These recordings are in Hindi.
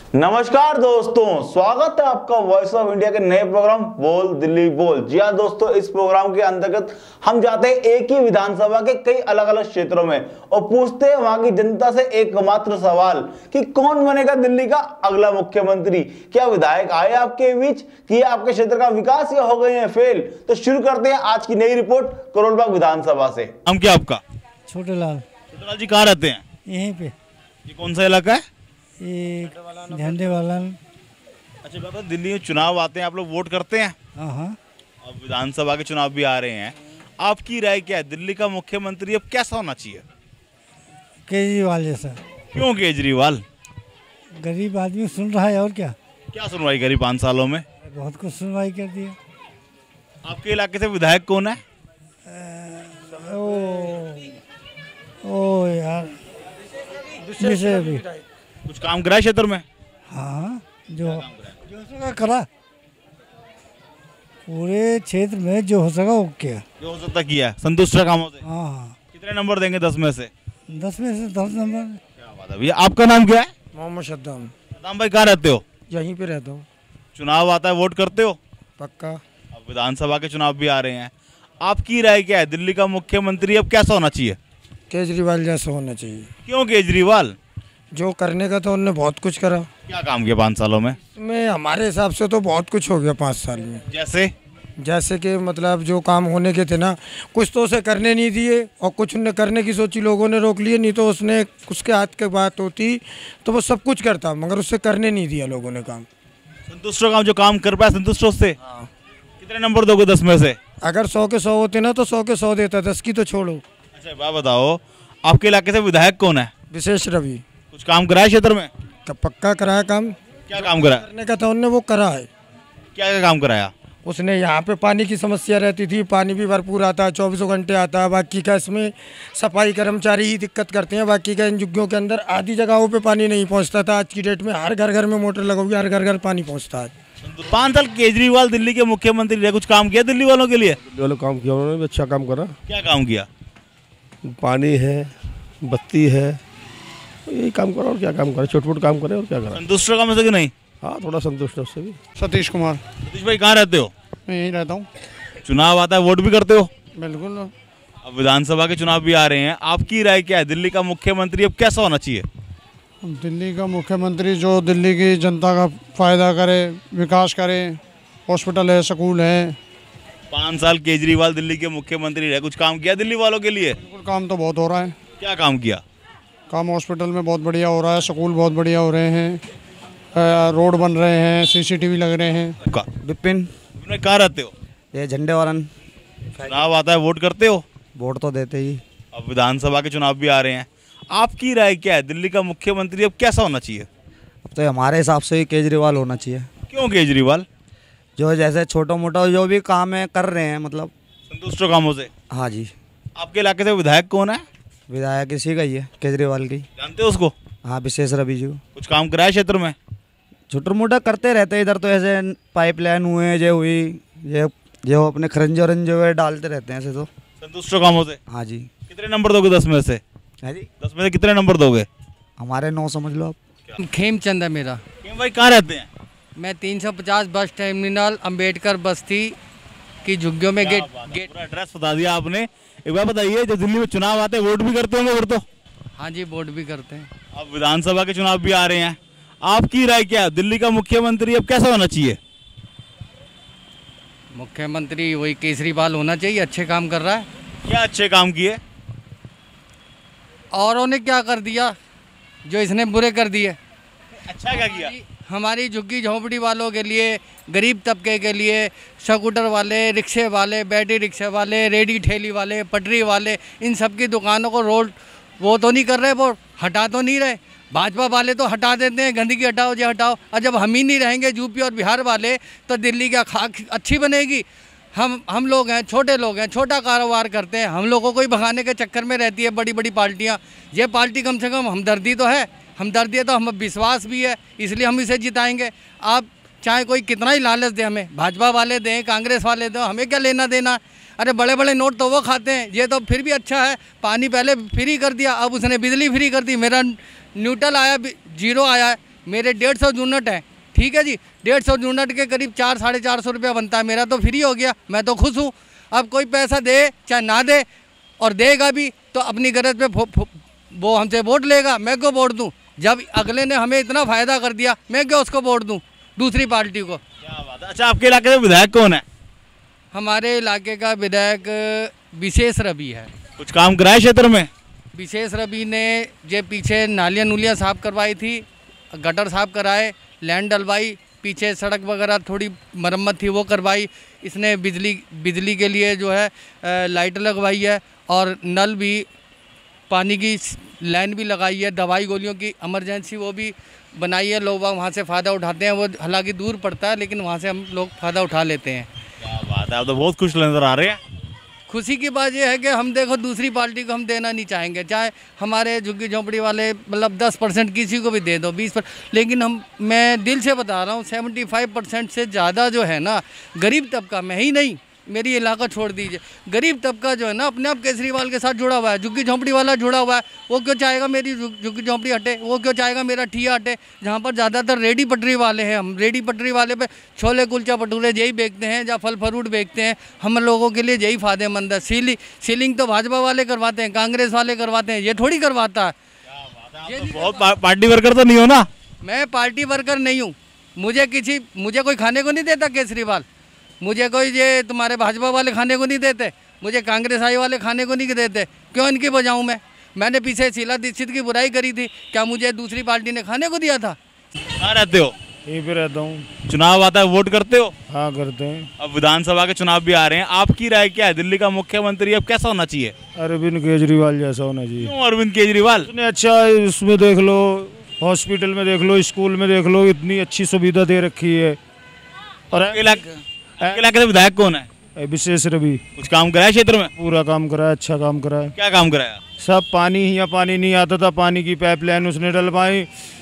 नमस्कार दोस्तों, स्वागत है आपका वॉइस ऑफ इंडिया के नए प्रोग्राम बोल दिल्ली बोल। जी हाँ दोस्तों, इस प्रोग्राम के अंतर्गत हम जाते हैं एक ही विधानसभा के कई अलग अलग क्षेत्रों में और पूछते हैं वहां की जनता से एकमात्र सवाल कि कौन बनेगा दिल्ली का अगला मुख्यमंत्री। क्या विधायक आए आपके बीच, किया आपके क्षेत्र का विकास या हो गए हैं फेल? तो शुरू करते हैं आज की नई रिपोर्ट करोलबाग विधानसभा से। हम क्या आपका? छोटेलाल। छोटेलाल जी कहाँ रहते हैं? यहीं पे। ये कौन सा इलाका है? ये झंडे वाला। अच्छा बाबा, दिल्ली में चुनाव आते हैं, आप लोग वोट करते हैं? हाँ। अब विधानसभा के चुनाव भी आ रहे हैं, आपकी राय क्या है? दिल्ली का मुख्यमंत्री अब कैसा होना चाहिए? केजरीवाल जैसा। क्यों केजरीवाल? गरीब आदमी सुन रहा है और क्या। क्या सुनवाई करी 5 सालों में? बहुत कुछ सुनवाई कर दिया। आपके इलाके से विधायक कौन है? ओ यार विषय भी कुछ काम करा है क्षेत्र में? हाँ, जो सका करा। पूरे क्षेत्र में जो हो सका वो किया। जो हो सकता किया, संतुष्ट है कामों से? हाँ। कितने नंबर देंगे 10 में से? 10 में से 10 नंबर। क्या बात है भैया। आपका नाम क्या है? मोहम्मद सद्दाम। सद्दाम भाई कहाँ रहते हो? यहीं पे रहता हूँ। चुनाव आता है, वोट करते हो? पक्का। अब विधानसभा के चुनाव भी आ रहे हैं, आपकी राय क्या है? दिल्ली का मुख्यमंत्री अब कैसा होना चाहिए? केजरीवाल जैसा होना चाहिए। क्यों केजरीवाल? जो करने का था उन्होंने बहुत कुछ करा। क्या काम किया 5 सालों में? में हमारे हिसाब से तो बहुत कुछ हो गया 5 साल में। जैसे कि मतलब जो काम होने के थे ना, कुछ तो उसे करने नहीं दिए और कुछ उन्हें करने की सोची, लोगों ने रोक लिए। नहीं तो उसने उसके हाथ की बात होती तो वो सब कुछ करता, मगर उससे करने नहीं दिया लोगों ने काम। संतुष्ट हो? काम जो काम कर पाया संतुष्ट हो उससे? हाँ। कितने नंबर दोगे 10 में से? अगर 100 के 100 होते ना तो 100 के 100 देता, 10 की तो छोड़ो। अच्छा बात बताओ, आपके इलाके से विधायक कौन है? विशेष रवि। कुछ काम करा है क्षेत्र में? पक्का कराया काम। क्या काम करा? करने का था उन्होंने वो करा है। क्या क्या काम कराया? उसने यहाँ पे पानी की समस्या रहती थी, पानी भी भरपूर आता है, 24 घंटे आता है। बाकी का इसमें सफाई कर्मचारी ही दिक्कत करते हैं। बाकी का इन झुग्गियों के अंदर आधी जगहों पे पानी नहीं पहुँचता था। आज की डेट में हर घर घर में मोटर लगोगी, हर घर घर पानी पहुँचता है। 5 साल केजरीवाल दिल्ली के मुख्यमंत्री रहे, कुछ काम किया दिल्ली वालों के लिए? दिल्ली वालों काम किया, उन्होंने भी अच्छा काम करा। क्या काम किया? पानी है, बत्ती है, यही काम करा और क्या काम करा, छोटे मोटे काम करे और क्या करा। संतुष्ट काम है कि नहीं? हाँ, थोड़ा संतुष्ट है उससे भी। सतीश कुमार। सतीश भाई कहाँ रहते हो? मैं यहीं रहता हूँ। चुनाव आता है, वोट भी करते हो? बिल्कुल। अब विधानसभा के चुनाव भी आ रहे हैं, आपकी राय क्या है? दिल्ली का मुख्यमंत्री अब कैसा होना चाहिए? दिल्ली का मुख्यमंत्री जो दिल्ली की जनता का फायदा करे, विकास करे। हॉस्पिटल है, स्कूल है। 5 साल केजरीवाल दिल्ली के मुख्यमंत्री रहे, कुछ काम किया दिल्ली वालों के लिए? बिल्कुल, काम तो बहुत हो रहा है। क्या काम किया? काम हॉस्पिटल में बहुत बढ़िया हो रहा है, स्कूल बहुत बढ़िया हो रहे हैं, रोड बन रहे हैं, CCTV लग रहे हैं। विपिन। कहाँ रहते हो? ये झंडे वालन। चुनाव आता है, वोट करते हो? वोट तो देते ही। अब विधानसभा के चुनाव भी आ रहे हैं, आपकी राय क्या है? दिल्ली का मुख्यमंत्री अब कैसा होना चाहिए? अब तो हमारे हिसाब से ही केजरीवाल होना चाहिए। क्यों केजरीवाल? जो जैसे छोटा मोटा जो भी काम है कर रहे हैं, मतलब संतुष्ट हो कामों से? हाँ जी। आपके इलाके से विधायक कौन है? विधायक इसी का ही है, केजरीवाल की। जानते हो उसको? हाँ, विशेष रवि जी। कुछ काम कराया क्षेत्र में? छोटा मोटा करते रहते हैं इधर, तो ऐसे पाइपलाइन हुए, ये हुई, ये जो अपने खरंजे वरंजे हुए डालते रहते हैं ऐसे। तो संतुष्ट हो कामों से? हाँ जी। कितने नंबर दोगे 10 में से? है जी। 10 में से कितने नंबर दोगे? हमारे 9 समझ लो आप। खेमचंद है मेरा। खेम भाई कहाँ रहते हैं? मैं 350 बस टर्मिनल अंबेडकर बस्ती की झुग्गियों में गेट। पूरा एड्रेस बता दिया आपने। एक बार बताइए, जो दिल्ली में चुनाव आते हैं वोट भी करते होंगे? वोट तो हाँ जी, वोट भी करते हैं। अब विधानसभा के चुनाव भी आ रहे हैं, आपकी राय क्या है? दिल्ली का मुख्यमंत्री अब कैसा होना चाहिए? मुख्यमंत्री वही केजरीवाल होना चाहिए, अच्छे काम कर रहा है। क्या अच्छे काम किए? औरों ने क्या कर दिया जो इसने बुरे कर दिए? अच्छा क्या किया? हमारी झुग्गी झोंपड़ी वालों के लिए, गरीब तबके के लिए, स्कूटर वाले, रिक्शे वाले, बैटरी रिक्शे वाले, रेडी ठेली वाले, पटरी वाले, इन सब की दुकानों को रोड वो तो नहीं कर रहे, वो हटा तो नहीं रहे। भाजपा वाले तो हटा देते हैं, गंदगी हटाओ, ये हटाओ। और जब हम ही नहीं रहेंगे यूपी और बिहार वाले, तो दिल्ली क्या खाक अच्छी बनेगी? हम लोग हैं, छोटे लोग हैं, छोटा कारोबार करते हैं, हम लोगों को ही भगाने के चक्कर में रहती है बड़ी बड़ी पार्टियाँ। ये पार्टी कम से कम हमदर्दी तो है, हमदर्दी है तो हमें विश्वास भी है, इसलिए हम इसे जिताएंगे। आप चाहे कोई कितना ही लालच दे हमें, भाजपा वाले दें, कांग्रेस वाले दें, हमें क्या लेना देना। अरे बड़े बड़े नोट तो वो खाते हैं, ये तो फिर भी अच्छा है। पानी पहले फ्री कर दिया, अब उसने बिजली फ्री कर दी। मेरा न्यूट्रल आया, जीरो आया है, मेरे 150 यूनिट हैं, ठीक है जी, 150 यूनिट के करीब 400-450 रुपया बनता है, मेरा तो फ्री हो गया, मैं तो खुश हूँ। अब कोई पैसा दे चाहे ना दे, और देगा भी तो अपनी गरज पे वो हमसे वोट लेगा, मैं क्यों वोट दूँ? जब अगले ने हमें इतना फ़ायदा कर दिया, मैं क्यों उसको वोट दूँ दूसरी पार्टी को? क्या बात है। अच्छा, आपके इलाके में विधायक कौन है? हमारे इलाके का विधायक विशेष रवि है। कुछ काम कराए क्षेत्र में? विशेष रवि ने जो पीछे नालियाँ नूलियाँ साफ़ करवाई थी, गटर साफ़ कराए, लैंड डलवाई, पीछे सड़क वगैरह थोड़ी मरम्मत थी वो करवाई। इसने बिजली के लिए जो है लाइट लगवाई है, और नल भी, पानी की लाइन भी लगाई है, दवाई गोलियों की इमरजेंसी वो भी बनाई है। लोग वहाँ से फ़ायदा उठाते हैं, वो हालांकि दूर पड़ता है लेकिन वहाँ से हम लोग फ़ायदा उठा लेते हैं। क्या बात है, आप तो बहुत खुश नजर आ रहे हैं। खुशी की बात यह है कि हम देखो दूसरी पार्टी को हम देना नहीं चाहेंगे, चाहे हमारे झुग्गी झोंपड़ी वाले मतलब 10% किसी को भी दे दो, 20%, लेकिन मैं दिल से बता रहा हूँ 75% से ज़्यादा जो है ना गरीब तबका, मैं ही नहीं, मेरी इलाका छोड़ दीजिए, गरीब तबका जो है ना अपने आप केजरीवाल के साथ जुड़ा हुआ है। झुग्गी झोंपड़ी वाला जुड़ा हुआ है, वो क्यों चाहेगा मेरी झुग्गी झोंपड़ी हटे? वो क्यों चाहेगा मेरा ठिया हटे? जहाँ पर ज़्यादातर रेडी पटरी वाले हैं, हम रेडी पटरी वाले पे छोले कुलचा भटूरे यही बेचते हैं, या फल फ्रूट बेचते हैं, हम लोगों के लिए यही फ़ायदेमंद है। सीलिंग तो भाजपा वाले करवाते हैं, कांग्रेस वाले करवाते हैं, ये थोड़ी करवाता है। बहुत पार्टी वर्कर तो नहीं हो ना? मैं पार्टी वर्कर नहीं हूँ, मुझे कोई खाने को नहीं देता केजरीवाल, मुझे कोई ये तुम्हारे भाजपा वाले खाने को नहीं देते, मुझे कांग्रेस आई वाले खाने को नहीं देते, क्यों इनकी बजाऊँ मैं? मैंने पीछे शीला दीक्षित की बुराई करी थी, क्या मुझे दूसरी पार्टी ने खाने को दिया था? कहाँ रहते हो? यहीं पे रहता हूँ। चुनाव आता है, वोट करते हो? हाँ करते हैं। अब विधानसभा के चुनाव भी आ रहे हैं, आपकी राय क्या है? दिल्ली का मुख्यमंत्री अब कैसा होना चाहिए? अरविंद केजरीवाल जैसा होना चाहिए। क्यों अरविंद केजरीवाल? इतने अच्छा, इसमें देख लो, हॉस्पिटल में देख लो, स्कूल में देख लो, इतनी अच्छी सुविधा दे रखी है। और इलाके से विधायक कौन है? विशेष रवि। कुछ काम कराया क्षेत्र में? पूरा काम करा है, अच्छा काम करा है। क्या काम कराया? सब पानी ही, यहाँ पानी नहीं आता था, पानी की पाइपलाइन उसने डलवाई,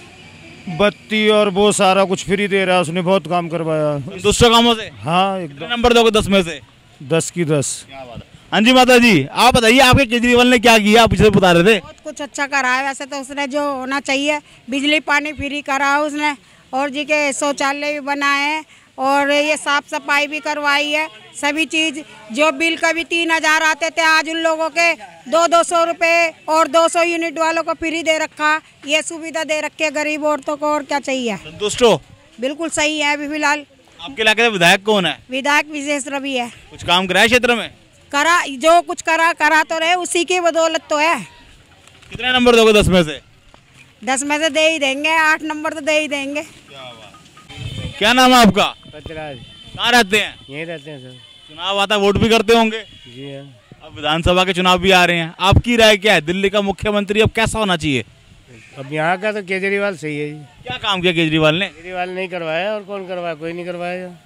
बत्ती और वो सारा कुछ फ्री दे रहा है, उसने बहुत काम करवाया। दूसरे कामों से? हाँ कितने एकदम। नंबर दोगे 10 में से? 10 की 10। क्या बात है। हाँ जी माता जी, आप बताइए आपके केजरीवाल ने क्या किया? आप पिछले बता रहे थे। बहुत कुछ अच्छा करा है, वैसे तो उसने जो होना चाहिए, बिजली पानी फ्री करा है उसने, और जी के शौचालय भी बनाए हैं, और ये साफ सफाई भी करवाई है, सभी चीज़। जो बिल कभी 3000 आते थे, आज उन लोगों के 200 रुपये और 200 यूनिट वालों को फ्री दे रखा, ये सुविधा दे रखी है गरीब औरतों को, और क्या चाहिए? संतुष्ट हो? बिल्कुल सही है। अभी फिलहाल आपके इलाके में विधायक कौन है? विधायक विशेष रवि है। कुछ काम कराया क्षेत्र में? करा, जो कुछ करा तो रहे, उसी की बदौलत तो है। कितने नंबर दोगे 10 में से? 10 में से दे ही देंगे, 8 नंबर तो दे ही देंगे। क्या नाम है आपका? पतराज। कहाँ रहते हैं? यहीं रहते हैं सर। चुनाव आता है, वोट भी करते होंगे? जी हाँ। अब विधानसभा के चुनाव भी आ रहे हैं, आपकी राय क्या है? दिल्ली का मुख्यमंत्री अब कैसा होना चाहिए? अब यहाँ का तो केजरीवाल सही है जी। क्या काम किया केजरीवाल ने? केजरीवाल नहीं करवाया, और कौन करवाया? कोई नहीं करवाया।